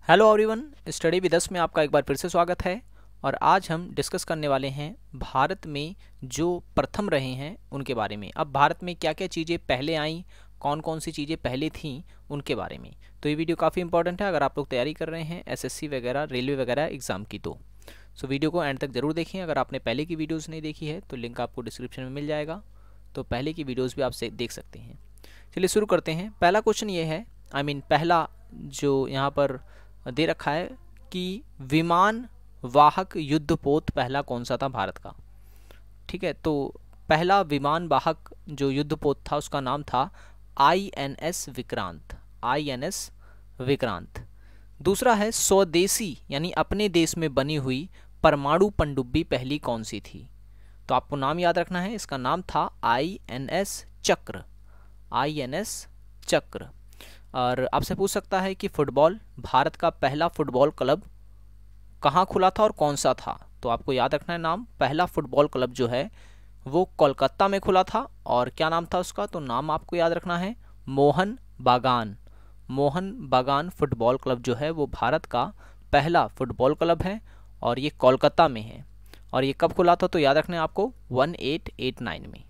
Hello everyone, study with us में आपका एक बार फिर से स्वागत है। और आज हम डिस्कस करने वाले हैं भारत में जो प्रथम रहे हैं उनके बारे में। अब भारत में क्या क्या चीज़ें पहले आईं, कौन कौन सी चीज़ें पहले थीं, उनके बारे में। तो ये वीडियो काफ़ी इंपॉर्टेंट है अगर आप लोग तैयारी कर रहे हैं एसएससी वगैरह, रेलवे वगैरह एग्ज़ाम की। तो वीडियो को एंड तक ज़रूर देखें। अगर आपने पहले की वीडियोज़ नहीं देखी है तो लिंक आपको डिस्क्रिप्शन में मिल जाएगा, तो पहले की वीडियोज़ भी आप देख सकते हैं। चलिए शुरू करते हैं। पहला क्वेश्चन ये है, पहला जो यहाँ पर दे रखा है कि विमान वाहक युद्धपोत पहला कौन सा था भारत का। ठीक है, तो पहला विमान वाहक जो युद्धपोत था उसका नाम था INS विक्रांत। INS विक्रांत। दूसरा है स्वदेशी यानी अपने देश में बनी हुई परमाणु पनडुब्बी पहली कौन सी थी। तो आपको नाम याद रखना है, इसका नाम था INS चक्र। INS चक्र। और आपसे पूछ सकता है कि फुटबॉल, भारत का पहला फुटबॉल क्लब कहाँ खुला था और कौन सा था। तो आपको याद रखना है नाम, पहला फुटबॉल क्लब जो है वो कोलकाता में खुला था। और क्या नाम था उसका, तो नाम आपको याद रखना है मोहन बागान। मोहन बागान फुटबॉल क्लब जो है वो भारत का पहला फुटबॉल क्लब है और ये कोलकाता में है। और ये कब खुला था, तो याद रखना है आपको 1889 में।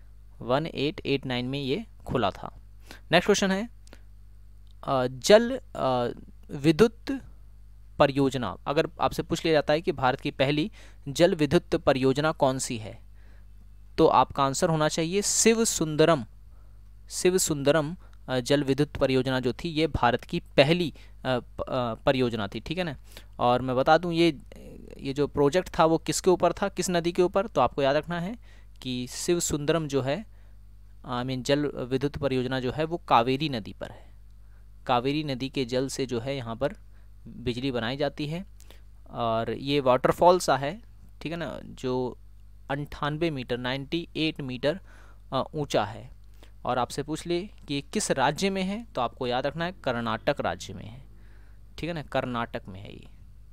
1889 में ये खुला था। नेक्स्ट क्वेश्चन है, जल विद्युत परियोजना। अगर आपसे पूछ लिया जाता है कि भारत की पहली जल विद्युत परियोजना कौन सी है, तो आपका आंसर होना चाहिए शिव सुंदरम। शिव सुंदरम जल विद्युत परियोजना जो थी ये भारत की पहली परियोजना थी। ठीक है ना। और मैं बता दूं ये जो प्रोजेक्ट था वो किसके ऊपर था, किस नदी के ऊपर। तो आपको याद रखना है कि शिव सुंदरम जो है जल विद्युत परियोजना जो है वो कावेरी नदी पर है। कावेरी नदी के जल से जो है यहाँ पर बिजली बनाई जाती है। और ये वाटरफॉल सा है, ठीक है ना, जो 98 मीटर 98 मीटर ऊंचा है। और आपसे पूछ ले कि किस राज्य में है, तो आपको याद रखना है कर्नाटक राज्य में है। ठीक है ना, कर्नाटक में है ये,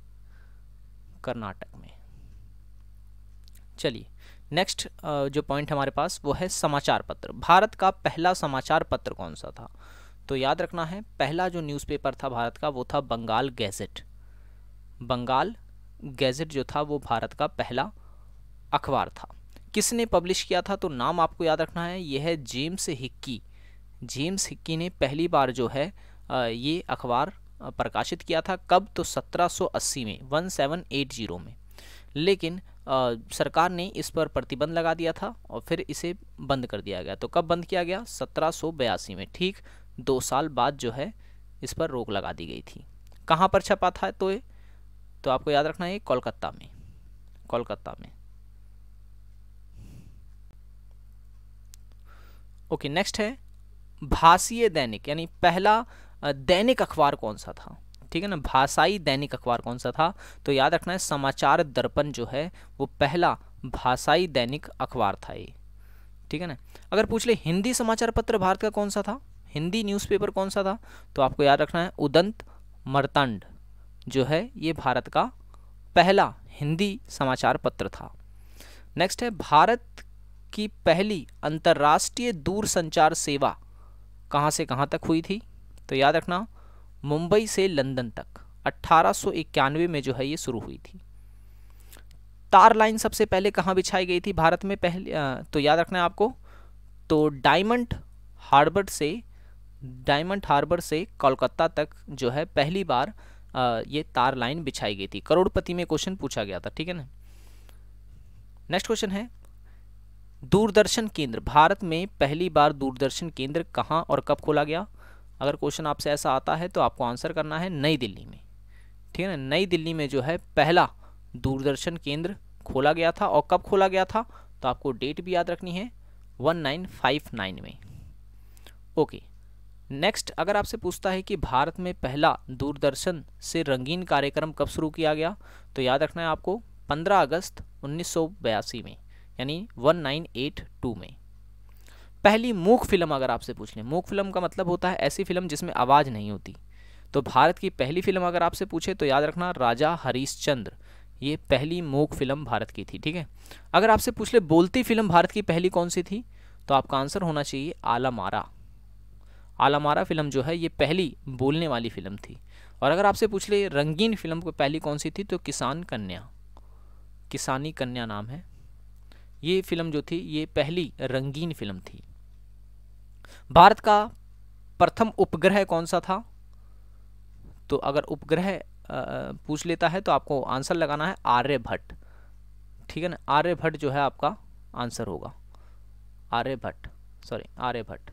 कर्नाटक में। चलिए नेक्स्ट जो पॉइंट हमारे पास वो है समाचार पत्र। भारत का पहला समाचार पत्र कौन सा था। तो याद रखना है पहला जो न्यूज़पेपर था भारत का वो था बंगाल गैजेट। बंगाल गैजेट जो था वो भारत का पहला अखबार था। किसने पब्लिश किया था, तो नाम आपको याद रखना है, यह है जेम्स हिक्की। जेम्स हिक्की ने पहली बार जो है ये अखबार प्रकाशित किया था। कब, तो 1780 में, 1780 में। लेकिन सरकार ने इस पर प्रतिबंध लगा दिया था और फिर इसे बंद कर दिया गया। तो कब बंद किया गया, 1782 में। ठीक 2 साल बाद जो है इस पर रोक लगा दी गई थी। कहाँ पर छपा था, तो आपको याद रखना है कोलकाता में। कोलकाता में। ओके, नेक्स्ट है भाषीय दैनिक यानी पहला दैनिक अखबार कौन सा था। ठीक है ना, भाषाई दैनिक अखबार कौन सा था, तो याद रखना है समाचार दर्पण जो है वो पहला भाषाई दैनिक अखबार था ये। ठीक है ना। अगर पूछ ले हिंदी समाचार पत्र भारत का कौन सा था, हिंदी न्यूज़पेपर कौन सा था, तो आपको याद रखना है उदंत मर्तंड जो है ये भारत का पहला हिंदी समाचार पत्र था। नेक्स्ट है भारत की पहली अंतर्राष्ट्रीय दूरसंचार सेवा कहाँ से कहाँ तक हुई थी, तो याद रखना मुंबई से लंदन तक 1891 में जो है ये शुरू हुई थी। तार लाइन सबसे पहले कहाँ बिछाई गई थी भारत में पहले, तो याद रखना है आपको, तो डायमंड हार्बर से कोलकाता तक जो है पहली बार ये तार लाइन बिछाई गई थी। करोड़पति में क्वेश्चन पूछा गया था। ठीक है ना। नेक्स्ट क्वेश्चन है दूरदर्शन केंद्र। भारत में पहली बार दूरदर्शन केंद्र कहाँ और कब खोला गया। अगर क्वेश्चन आपसे ऐसा आता है तो आपको आंसर करना है नई दिल्ली में। ठीक है ना, नई दिल्ली में जो है पहला दूरदर्शन केंद्र खोला गया था। और कब खोला गया था, तो आपको डेट भी याद रखनी है 1959 में। ओके, नेक्स्ट अगर आपसे पूछता है कि भारत में पहला दूरदर्शन से रंगीन कार्यक्रम कब शुरू किया गया, तो याद रखना है आपको 15 अगस्त 1982 में, यानी 1982 में। पहली मूक फिल्म अगर आपसे पूछ लें, मूक फिल्म का मतलब होता है ऐसी फिल्म जिसमें आवाज़ नहीं होती। तो भारत की पहली फिल्म अगर आपसे पूछे तो याद रखना राजा हरिश्चंद्र, ये पहली मूक फिल्म भारत की थी। ठीक है। अगर आपसे पूछ ले बोलती फिल्म भारत की पहली कौन सी थी, तो आपका आंसर होना चाहिए आलम आरा। आलमारा फिल्म जो है ये पहली बोलने वाली फिल्म थी। और अगर आपसे पूछ ले रंगीन फिल्म को पहली कौन सी थी, तो किसान कन्या, किसानी कन्या नाम है, ये फिल्म जो थी ये पहली रंगीन फिल्म थी। भारत का प्रथम उपग्रह कौन सा था, तो अगर उपग्रह पूछ लेता है तो आपको आंसर लगाना है आर्यभट्ट, ठीक है ना। आर्यभट्ट जो है आपका आंसर होगा, आर्यभट्ट, सॉरी आर्यभट्ट।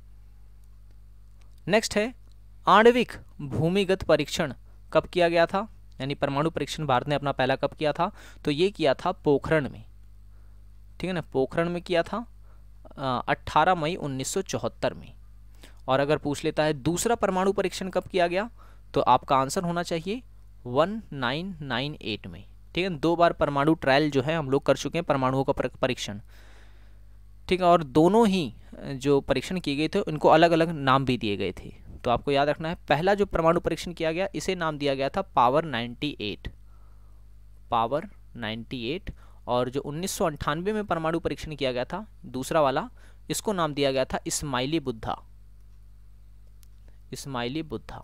नेक्स्ट है आणविक भूमिगत परीक्षण कब किया गया था, यानी परमाणु परीक्षण भारत ने अपना पहला कब किया था, तो ये किया था पोखरण में, ठीक है ना, पोखरण में किया था 18 मई 1974 में। और अगर पूछ लेता है दूसरा परमाणु परीक्षण कब किया गया, तो आपका आंसर होना चाहिए 1998 में, ठीक है। 2 बार परमाणु ट्रायल जो है हम लोग कर चुके हैं, परमाणुओं का परीक्षण, ठीक है। और दोनों ही जो परीक्षण किए गए थे उनको अलग अलग नाम भी दिए गए थे, तो आपको याद रखना है। पहला जो परमाणु परीक्षण किया गया इसे नाम दिया गया था पावर 98, पावर 98। और जो 1998 में परमाणु परीक्षण किया गया था दूसरा वाला, इसको नाम दिया गया था इस्माइली बुद्धा, इस्माइली बुद्धा,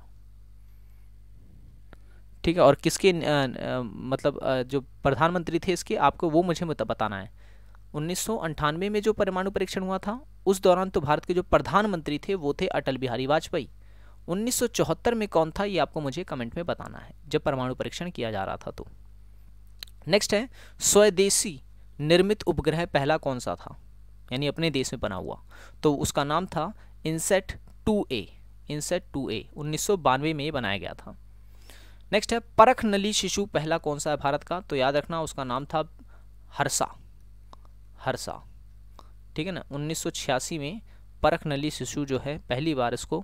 ठीक है। और किसके मतलब जो प्रधानमंत्री थे इसके, आपको वो मुझे बताना है। 1998 में जो परमाणु परीक्षण हुआ था उस दौरान तो भारत के जो प्रधानमंत्री थे वो थे अटल बिहारी वाजपेयी। 1974 में कौन था ये आपको मुझे कमेंट में बताना है, जब परमाणु परीक्षण किया जा रहा था तो। नेक्स्ट है स्वदेशी निर्मित उपग्रह पहला कौन सा था, यानी अपने देश में बना हुआ, तो उसका नाम था इनसेट 2A, इनसेट 2A 1992 में ये बनाया गया था। नेक्स्ट है परख नली शिशु पहला कौन सा है भारत का, तो याद रखना उसका नाम था हर्षा, हर्षा, ठीक है ना। 1986 में परख नली शिशु जो है पहली बार इसको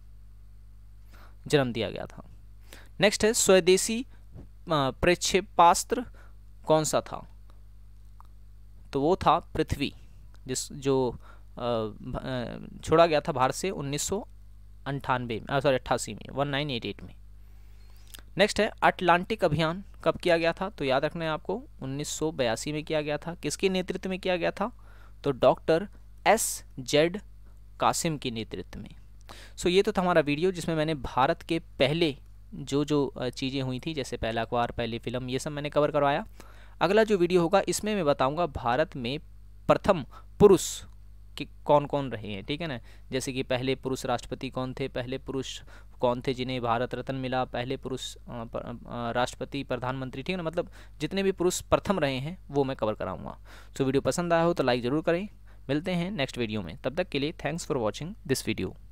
जन्म दिया गया था। नेक्स्ट है स्वदेशी प्रक्षेपास्त्र कौन सा था, तो वो था पृथ्वी, जिस जो छोड़ा गया था भारत से 1988 में 1988 में। नेक्स्ट है अटलांटिक अभियान कब किया गया था, तो याद रखना है आपको 1982 में किया गया था। किसके नेतृत्व में किया गया था, तो डॉक्टर S.Z. कासिम के नेतृत्व में। सो ये तो था हमारा वीडियो जिसमें मैंने भारत के पहले जो चीज़ें हुई थी, जैसे पहला अखबार, पहली फिल्म, ये सब मैंने कवर करवाया। अगला जो वीडियो होगा इसमें मैं बताऊंगा भारत में प्रथम पुरुष कि कौन कौन रहे हैं, ठीक है ना। जैसे कि पहले पुरुष राष्ट्रपति कौन थे, पहले पुरुष कौन थे जिन्हें भारत रत्न मिला, पहले पुरुष राष्ट्रपति, प्रधानमंत्री, ठीक है ना, मतलब जितने भी पुरुष प्रथम रहे हैं वो मैं कवर कराऊंगा। सो वीडियो पसंद आया हो तो लाइक ज़रूर करें। मिलते हैं नेक्स्ट वीडियो में, तब तक के लिए thanks for watching this video.